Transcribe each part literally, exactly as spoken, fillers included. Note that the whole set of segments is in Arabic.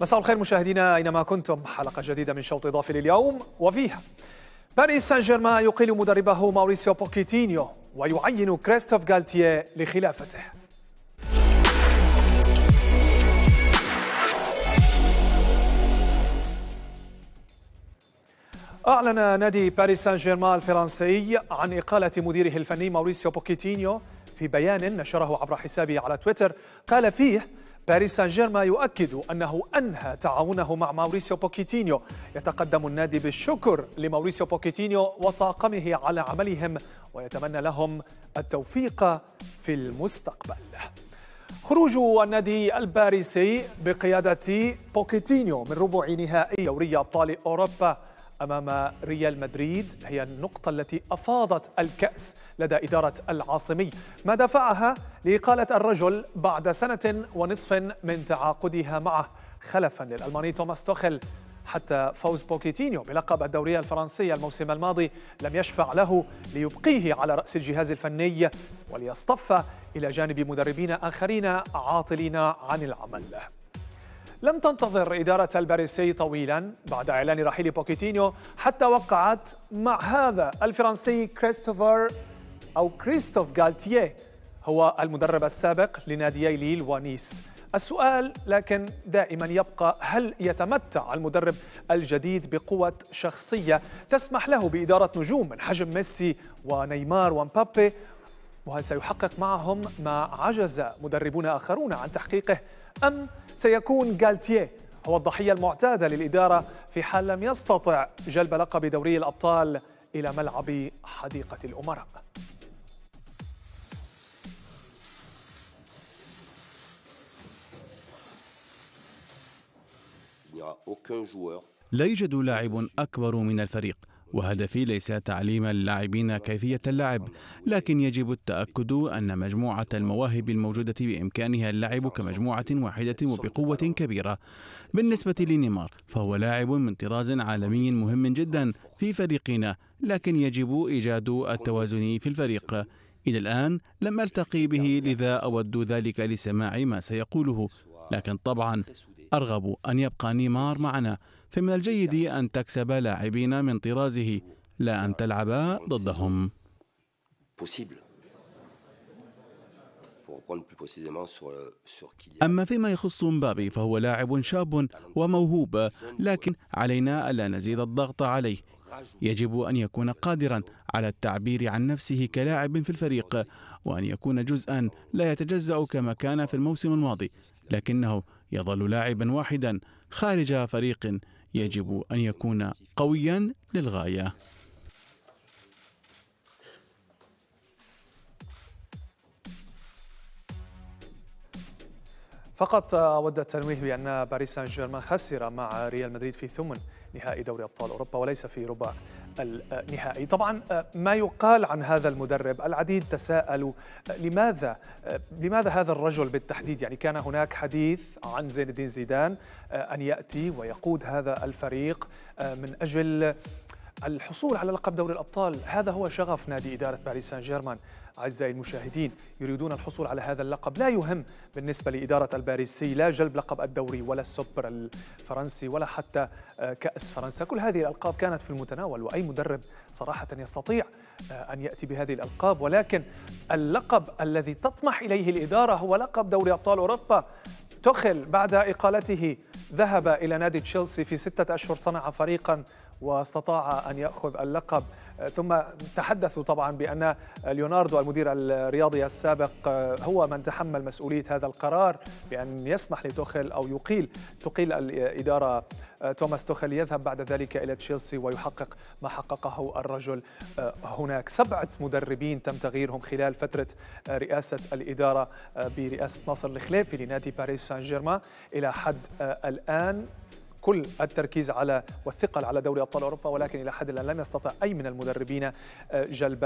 مساء الخير مشاهدينا أينما كنتم. حلقة جديدة من شوط إضافي لليوم، وفيها باريس سان جيرمان يقيل مدربه ماوريسيو بوكيتينيو ويعين كريستوف غالتيه لخلافته. أعلن نادي باريس سان جيرمان الفرنسي عن إقالة مديره الفني ماوريسيو بوكيتينيو في بيان نشره عبر حسابه على تويتر. قال فيه: باريس سان جيرمان يؤكد أنه أنهى تعاونه مع ماوريسيو بوكيتينيو. يتقدم النادي بالشكر لماوريسيو بوكيتينيو وطاقمه على عملهم، ويتمنى لهم التوفيق في المستقبل. خروج النادي الباريسي بقيادة بوكيتينيو من ربع نهائي دوري أبطال أوروبا أمام ريال مدريد هي النقطة التي أفاضت الكأس لدى إدارة العاصمي، ما دفعها لإقالة الرجل بعد سنة ونصف من تعاقدها معه، خلفا للألماني توماس توخيل. حتى فوز بوكيتينيو بلقب الدوري الفرنسي الموسم الماضي لم يشفع له ليبقيه على رأس الجهاز الفني وليصطف إلى جانب مدربين آخرين عاطلين عن العمل. لم تنتظر إدارة الباريسي طويلا بعد إعلان رحيل بوكيتينيو حتى وقعت مع هذا الفرنسي كريستوفر أو كريستوف غالتيه، هو المدرب السابق لناديي ليل ونيس. السؤال لكن دائما يبقى: هل يتمتع المدرب الجديد بقوة شخصية تسمح له بإدارة نجوم من حجم ميسي ونيمار ومبابي؟ وهل سيحقق معهم ما عجز مدربون آخرون عن تحقيقه؟ أم سيكون غالتيه هو الضحية المعتادة للإدارة في حال لم يستطع جلب لقب دوري الأبطال إلى ملعب حديقة الأمراء؟ لا يوجد لاعب أكبر من الفريق، وهدفي ليس تعليم اللاعبين كيفية اللعب، لكن يجب التأكد أن مجموعة المواهب الموجودة بإمكانها اللعب كمجموعة واحدة وبقوة كبيرة. بالنسبة لنيمار فهو لاعب من طراز عالمي مهم جدا في فريقنا، لكن يجب إيجاد التوازن في الفريق. إلى الآن لم ألتقي به، لذا أود ذلك لسماع ما سيقوله، لكن طبعا أرغب أن يبقى نيمار معنا. فمن الجيد أن تكسب لاعبين من طرازه، لا أن تلعب ضدهم. أما فيما يخص مبابي فهو لاعب شاب وموهوب، لكن علينا ألا نزيد الضغط عليه. يجب أن يكون قادرا على التعبير عن نفسه كلاعب في الفريق، وأن يكون جزءا لا يتجزأ كما كان في الموسم الماضي، لكنه يظل لاعبا واحدا خارج فريق. يجب أن يكون قويا للغاية. فقط أود التنويه بأن باريس سان جيرمان خسر مع ريال مدريد في ثمن نهائي دوري أبطال أوروبا وليس في ربع النهائي. طبعا ما يقال عن هذا المدرب العديد تساءلوا لماذا لماذا هذا الرجل بالتحديد؟ يعني كان هناك حديث عن زين الدين زيدان أن يأتي ويقود هذا الفريق من أجل الحصول على لقب دوري الأبطال. هذا هو شغف نادي إدارة باريس سان جيرمان. أعزائي المشاهدين، يريدون الحصول على هذا اللقب. لا يهم بالنسبة لإدارة الباريسي لا جلب لقب الدوري ولا السوبر الفرنسي ولا حتى كأس فرنسا، كل هذه الألقاب كانت في المتناول، وأي مدرب صراحة يستطيع أن يأتي بهذه الألقاب، ولكن اللقب الذي تطمح إليه الإدارة هو لقب دوري أبطال أوروبا. توخيل بعد إقالته ذهب إلى نادي تشيلسي، في ستة أشهر صنع فريقا واستطاع أن يأخذ اللقب. ثم تحدثوا طبعا بأن ليوناردو المدير الرياضي السابق هو من تحمل مسؤولية هذا القرار بأن يسمح لتوخيل أو يقيل تقيل الإدارة توماس توخيل، يذهب بعد ذلك إلى تشيلسي ويحقق ما حققه الرجل هناك. سبعة مدربين تم تغييرهم خلال فترة رئاسة الإدارة برئاسة ناصر الخليفي لنادي باريس سان جيرمان. إلى حد الآن كل التركيز على والثقل على دوري أبطال أوروبا، ولكن إلى حد الآن لم يستطع أي من المدربين جلب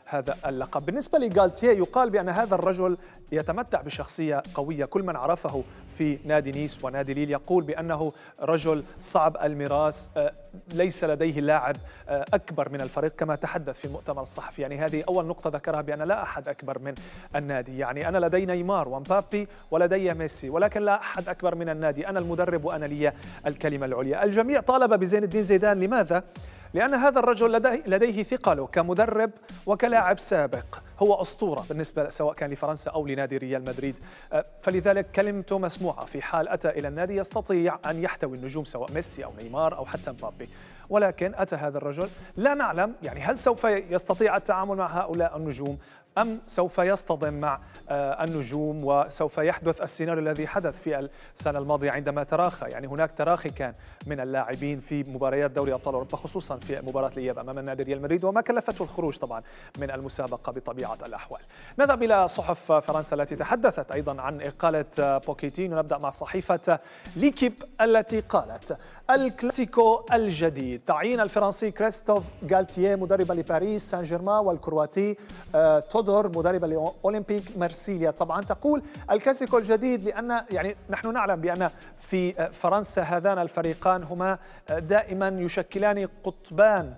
هذا اللقب. بالنسبة لغالتيه يقال بأن هذا الرجل يتمتع بشخصية قوية، كل من عرفه في نادي نيس ونادي ليل يقول بأنه رجل صعب المراس، ليس لديه لاعب أكبر من الفريق كما تحدث في المؤتمر الصحفي. يعني هذه أول نقطة ذكرها بأن لا أحد أكبر من النادي. يعني أنا لدي نيمار ومبابي ولدي ميسي، ولكن لا أحد أكبر من النادي، أنا المدرب وأنا لي الكلمة العليا. الجميع طالب بزين الدين زيدان، لماذا؟ لأن هذا الرجل لديه, لديه ثقله كمدرب وكلاعب سابق، هو أسطورة بالنسبة سواء كان لفرنسا أو لنادي ريال مدريد، فلذلك كلمته مسموعة. في حال أتى إلى النادي يستطيع أن يحتوي النجوم سواء ميسي أو نيمار أو حتى مبابي، ولكن أتى هذا الرجل لا نعلم يعني هل سوف يستطيع التعامل مع هؤلاء النجوم أم سوف يصطدم مع النجوم وسوف يحدث السيناريو الذي حدث في السنة الماضية عندما تراخى. يعني هناك تراخي كان من اللاعبين في مباريات دوري أبطال أوروبا، خصوصا في مباراة الإياب أمام النادي ريال مدريد، وما كلفته الخروج طبعا من المسابقة بطبيعة الأحوال. نذهب إلى صحف فرنسا التي تحدثت أيضا عن إقالة بوكيتينيو. نبدأ مع صحيفة ليكيب التي قالت: الكلاسيكو الجديد، تعيين الفرنسي كريستوف غالتيه مدربا لباريس سان جيرمان، والكرواتي تودور مدربا لأولمبيك مارسيليا. طبعا تقول الكلاسيكو الجديد لأن يعني نحن نعلم بأن في فرنسا هذان الفريقان هما دائما يشكلان قطبان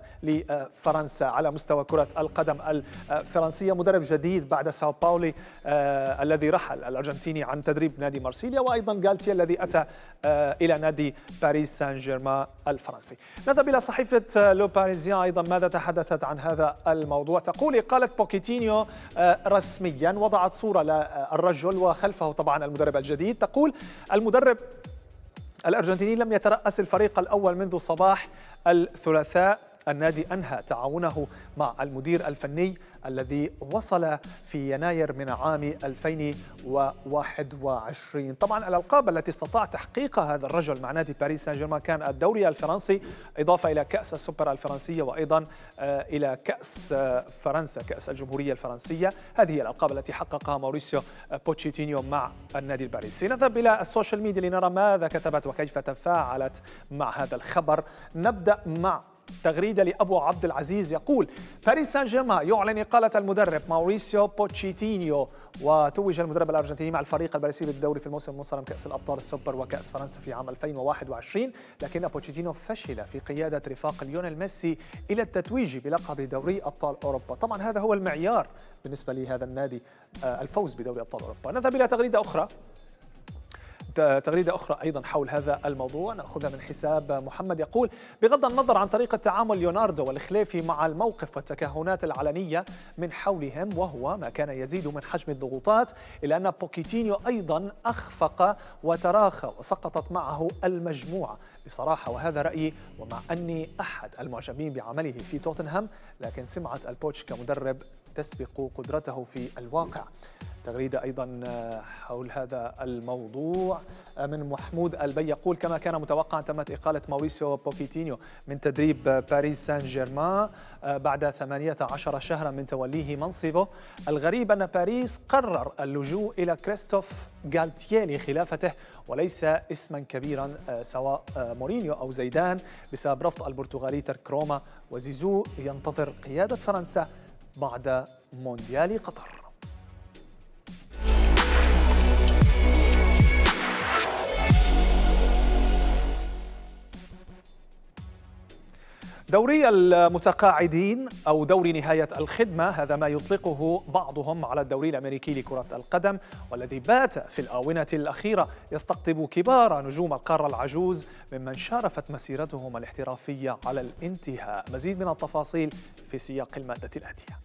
لفرنسا على مستوى كرة القدم الفرنسية. مدرب جديد بعد ساو باولي آه الذي رحل الأرجنتيني عن تدريب نادي مارسيليا، وأيضا غالتيه الذي أتى آه إلى نادي باريس سان جيرمان الفرنسي. نذهب إلى صحيفة لو باريزيان أيضا، ماذا تحدثت عن هذا الموضوع؟ تقول: إقالة بوكيتينيو آه رسميا، وضعت صورة للرجل وخلفه طبعا المدرب الجديد. تقول: المدرب الأرجنتيني لم يترأس الفريق الأول منذ صباح الثلاثاء. النادي أنهى تعاونه مع المدير الفني الذي وصل في يناير من عام ألفين وواحد وعشرين. طبعا الألقاب التي استطاع تحقيقها هذا الرجل مع نادي باريس سان جيرمان كان الدوري الفرنسي، إضافة إلى كأس السوبر الفرنسية، وأيضا إلى كأس فرنسا، كأس الجمهورية الفرنسية. هذه الألقاب التي حققها ماوريسيو بوتشيتينيو مع النادي الباريسي. نذهب إلى السوشيال ميديا لنرى ماذا كتبت وكيف تفاعلت مع هذا الخبر. نبدأ مع تغريدة لأبو عبد العزيز يقول: باريس سان جيرمان يعلن إقالة المدرب ماوريسيو بوتشيتينيو، وتوج المدرب الأرجنتيني مع الفريق الباريسي بالدوري في الموسم المنصرم كأس الأبطال السوبر وكأس فرنسا في عام ألفين وواحد وعشرين، لكن بوتشيتينيو فشل في قيادة رفاق ليونيل ميسي إلى التتويج بلقب دوري أبطال أوروبا. طبعا هذا هو المعيار بالنسبة لهذا النادي، الفوز بدوري أبطال أوروبا. نذهب إلى تغريدة أخرى تغريدة أخرى أيضا حول هذا الموضوع، نأخذها من حساب محمد يقول: بغض النظر عن طريقة تعامل ليوناردو والخلافي مع الموقف والتكهنات العلنية من حولهم، وهو ما كان يزيد من حجم الضغوطات، إلا أن بوكيتينيو أيضا أخفق وتراخى وسقطت معه المجموعة بصراحة، وهذا رأيي، ومع أني أحد المعجبين بعمله في توتنهام، لكن سمعة البوتش كمدرب تسبق قدرته في الواقع. تغريدة أيضا حول هذا الموضوع من محمود البي يقول: كما كان متوقعا تمت إقالة ماوريسيو بوكيتينيو من تدريب باريس سان جيرمان بعد ثمانية عشر شهرا من توليه منصبه. الغريب أن باريس قرر اللجوء إلى كريستوف غالتيه لخلافته، وليس اسما كبيرا سواء مورينيو أو زيدان، بسبب رفض البرتغالي ترك روما، وزيزو ينتظر قيادة فرنسا بعد مونديال قطر. دوري المتقاعدين أو دوري نهاية الخدمة، هذا ما يطلقه بعضهم على الدوري الأمريكي لكرة القدم، والذي بات في الآونة الأخيرة يستقطب كبار نجوم القارة العجوز ممن شارفت مسيرتهم الاحترافية على الانتهاء. مزيد من التفاصيل في سياق المادة الآتية.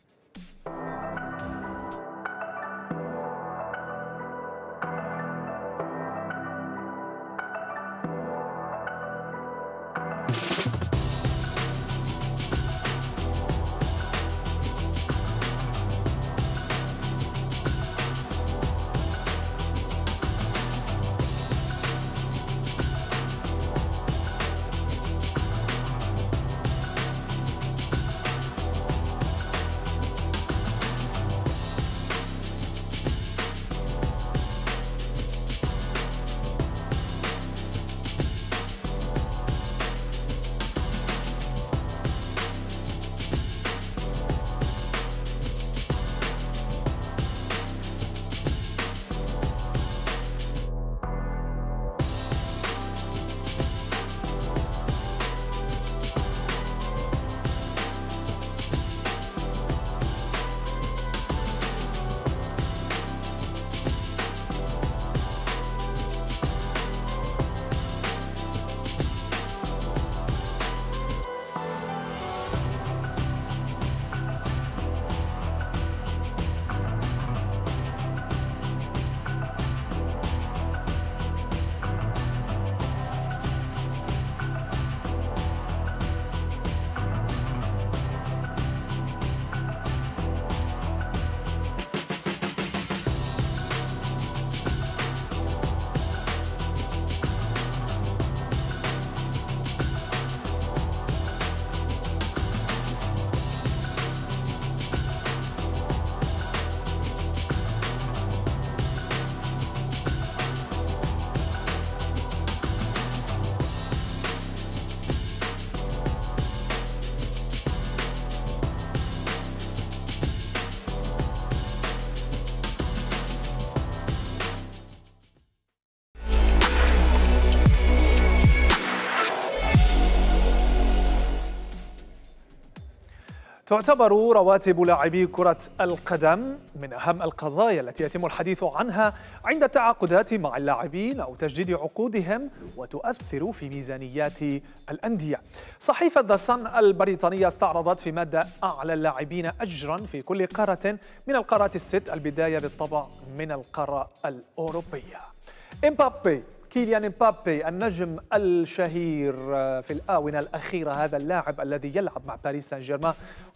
تعتبر رواتب لاعبي كرة القدم من أهم القضايا التي يتم الحديث عنها عند التعاقدات مع اللاعبين أو تجديد عقودهم، وتؤثر في ميزانيات الأندية. صحيفة ذا صن البريطانية استعرضت في مادة أعلى اللاعبين أجرا في كل قارة من القارات الست، البداية بالطبع من القارة الأوروبية. إمبابي، كيليان إمبابي النجم الشهير في الآونة الأخيرة، هذا اللاعب الذي يلعب مع باريس سان جيرمان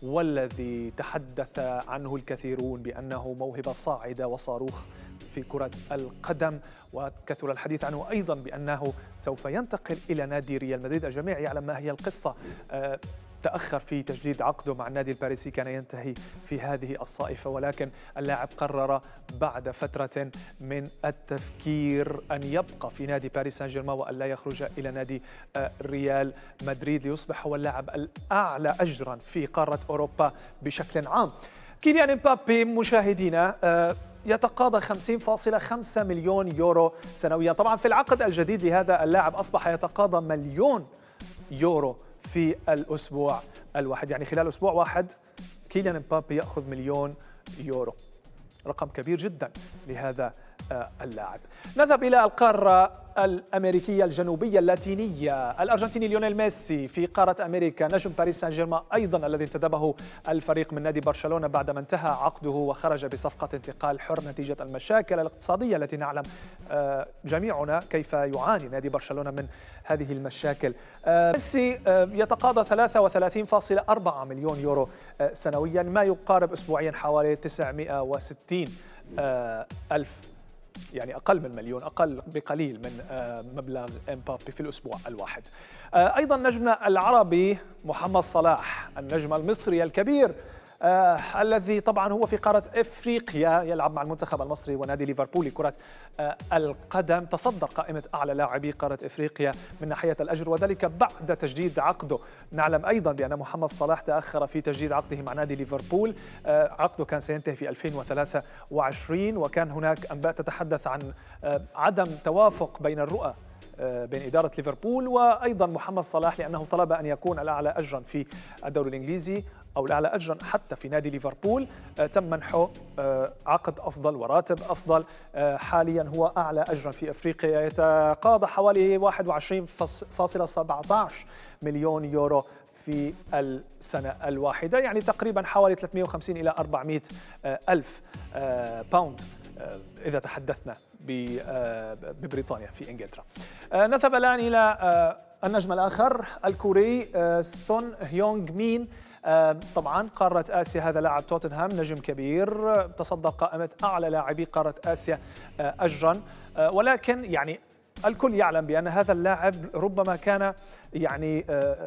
والذي تحدث عنه الكثيرون بأنه موهبة صاعدة وصاروخ في كرة القدم، وكثر الحديث عنه أيضا بأنه سوف ينتقل إلى نادي ريال مدريد. الجميع يعلم ما هي القصة. تأخر في تجديد عقده مع النادي الباريسي، كان ينتهي في هذه الصائفة، ولكن اللاعب قرر بعد فترة من التفكير أن يبقى في نادي باريس سان جيرمان وأن لا يخرج إلى نادي ريال مدريد، ليصبح هو اللاعب الأعلى أجرا في قارة أوروبا بشكل عام. كيليان إمبابي مشاهدينا يتقاضى خمسين فاصلة خمسة مليون يورو سنويا. طبعا في العقد الجديد لهذا اللاعب أصبح يتقاضى مليون يورو في الأسبوع الواحد، يعني خلال أسبوع واحد كيليان إمبابي يأخذ مليون يورو، رقم كبير جدا لهذا اللاعب. نذهب إلى القارة الأمريكية الجنوبية اللاتينية. الأرجنتيني ليونيل ميسي في قارة أمريكا، نجم باريس سان جيرمان أيضا الذي انتدبه الفريق من نادي برشلونة بعدما انتهى عقده وخرج بصفقة انتقال حر نتيجة المشاكل الاقتصادية التي نعلم جميعنا كيف يعاني نادي برشلونة من هذه المشاكل. ميسي يتقاضى ثلاثة وثلاثين فاصلة أربعة مليون يورو سنويا، ما يقارب أسبوعيا حوالي تسعمائة وستين ألف، يعني أقل من مليون، أقل بقليل من مبلغ إمبابي في الأسبوع الواحد. أيضا نجمنا العربي محمد صلاح، النجم المصري الكبير آه الذي طبعا هو في قارة إفريقيا، يلعب مع المنتخب المصري ونادي ليفربول لكرة آه القدم، تصدر قائمة أعلى لاعبي قارة إفريقيا من ناحية الأجر، وذلك بعد تجديد عقده. نعلم أيضا بأن محمد صلاح تأخر في تجديد عقده مع نادي ليفربول، آه عقده كان سينتهي في ألفين وثلاثة وعشرين، وكان هناك أنباء تتحدث عن آه عدم توافق بين الرؤى بين إدارة ليفربول وأيضا محمد صلاح، لأنه طلب أن يكون الأعلى أجرا في الدوري الإنجليزي أو الأعلى أجرا حتى في نادي ليفربول. تم منحه عقد أفضل وراتب أفضل. حاليا هو أعلى أجرا في أفريقيا، يتقاضى حوالي واحد وعشرين فاصلة سبعة عشر مليون يورو في السنة الواحدة، يعني تقريبا حوالي ثلاثمائة وخمسين إلى أربعمائة ألف باوند إذا تحدثنا ببريطانيا في إنجلترا. نذهب الآن إلى النجم الآخر الكوري سون هيونغ مين. طبعا قارة آسيا، هذا لاعب توتنهام، نجم كبير، تصدر قائمة أعلى لاعبي قارة آسيا أجرا، ولكن يعني الكل يعلم بأن هذا اللاعب ربما كان يعني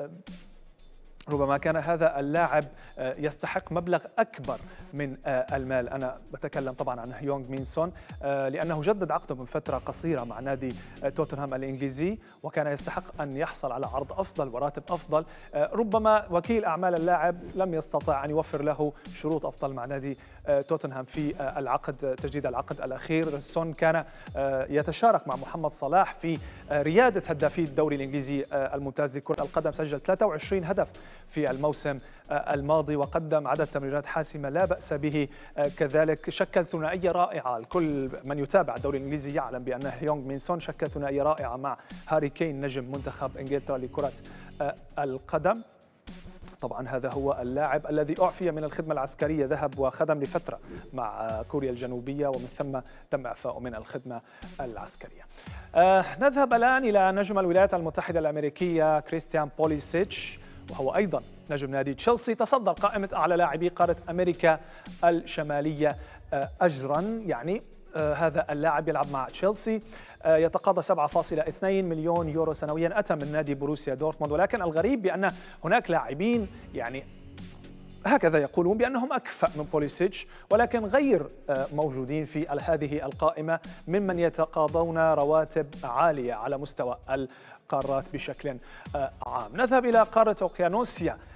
ربما كان هذا اللاعب يستحق مبلغ أكبر من المال. أنا بتكلم طبعا عن هيونغ مين سون، لأنه جدد عقده من فترة قصيرة مع نادي توتنهام الإنجليزي، وكان يستحق أن يحصل على عرض أفضل وراتب أفضل. ربما وكيل أعمال اللاعب لم يستطع أن يوفر له شروط أفضل مع نادي توتنهام في العقد، تجديد العقد الأخير. سون كان يتشارك مع محمد صلاح في ريادة هدافي الدوري الإنجليزي الممتاز لكرة القدم، سجل ثلاثة وعشرين هدف في الموسم الماضي وقدم عدد تمريرات حاسمة لا بأس به. كذلك شكل ثنائية رائعة، الكل من يتابع الدوري الإنجليزي يعلم بأن هيونغ مين سون شكل ثنائية رائعة مع هاري كين نجم منتخب إنجلترا لكرة القدم. طبعا هذا هو اللاعب الذي أعفي من الخدمة العسكرية، ذهب وخدم لفترة مع كوريا الجنوبية ومن ثم تم إعفائه من الخدمة العسكرية. آه نذهب الآن إلى نجم الولايات المتحدة الأمريكية كريستيان بوليسيتش، وهو أيضا نجم نادي تشيلسي، تصدر قائمة أعلى لاعبي قارة أمريكا الشمالية أجرا، يعني آه هذا اللاعب يلعب مع تشيلسي، آه يتقاضى سبعة فاصلة اثنين مليون يورو سنويا، أتى من نادي بروسيا دورتموند. ولكن الغريب بأن هناك لاعبين يعني هكذا يقولون بأنهم أكفأ من بوليسيتش، ولكن غير موجودين في هذه القائمة ممن يتقاضون رواتب عالية على مستوى القارات بشكل عام. نذهب إلى قارة أوقيانوسيا.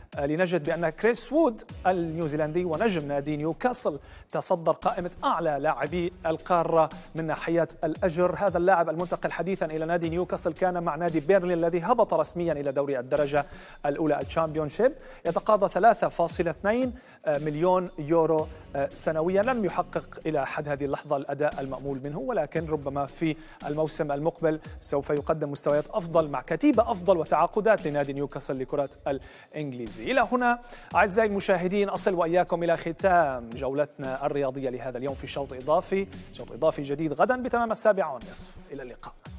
لنجد بأن كريس وود النيوزيلندي ونجم نادي نيوكاسل تصدر قائمة أعلى لاعبي القارة من ناحية الأجر. هذا اللاعب المنتقل حديثا إلى نادي نيوكاسل كان مع نادي بيرلي الذي هبط رسميا إلى دوري الدرجة الأولى الشامبيونشيب، يتقاضى ثلاثة فاصلة اثنين مليون يورو سنويا. لم يحقق إلى حد هذه اللحظة الأداء المأمول منه، ولكن ربما في الموسم المقبل سوف يقدم مستويات أفضل مع كتيبة أفضل وتعاقدات لنادي نيوكاسل لكرة الإنجليزي. إلى هنا أعزائي المشاهدين أصل وإياكم إلى ختام جولتنا الرياضية لهذا اليوم في شوط إضافي، شوط إضافي جديد غدا بتمام السابعة والنصف. إلى اللقاء.